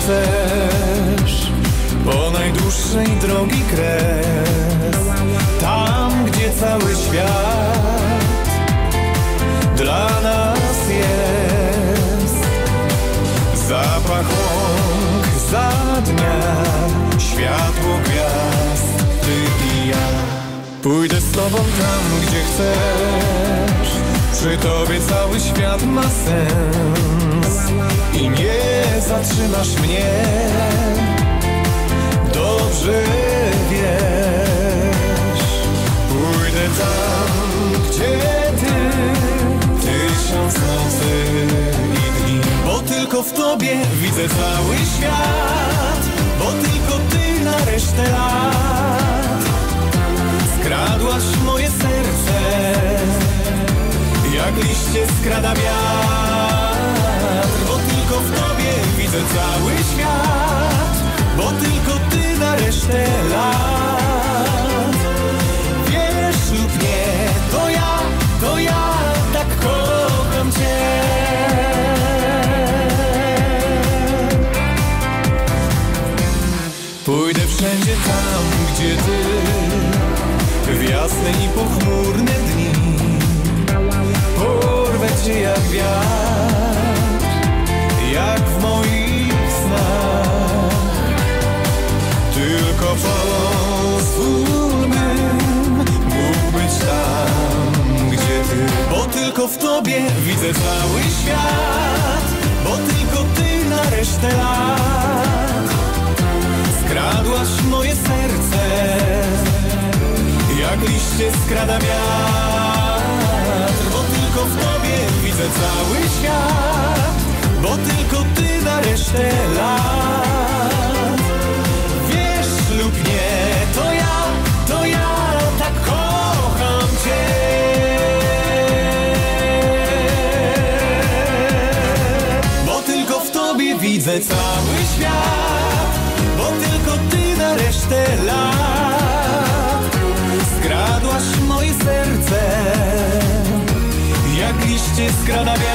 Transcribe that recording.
chcesz, po najdłuższej drogi kres, tam gdzie cały świat dla nas jest. Zapach łąk za dnia, światło gwiazd, ty i ja. Pójdę z tobą tam, gdzie chcesz, przy tobie cały świat ma sens i nie zatrzymasz mnie, dobrze wiesz. Pójdę tam, gdzie ty, 1000 nocy i dni, bo tylko w tobie widzę cały świat, bo tylko ty na resztę lat skradłaś moje serce, jak liście skrada wiatr, bo tylko w tobie widzę cały świat, bo tylko ty na resztę lat. Wiesz lub nie, to ja tak kocham cię. Pójdę wszędzie tam, gdzie ty, w jasne i pochmurne dni. Porwę cię jak wiatr, jak w moich snach. Tylko pozwól bym mógł być tam, gdzie ty, bo tylko w tobie widzę cały świat, bo tylko ty na resztę lat skradłaś moje serce, jak liście skrada wiatr, bo tylko w tobie widzę cały świat, bo tylko ty na resztę lat. Wiesz lub nie, to ja tak kocham cię. Bo tylko w tobie widzę cały świat, bo tylko ty na resztę lat skradłaś moje serce, jak liście skrada wiatr.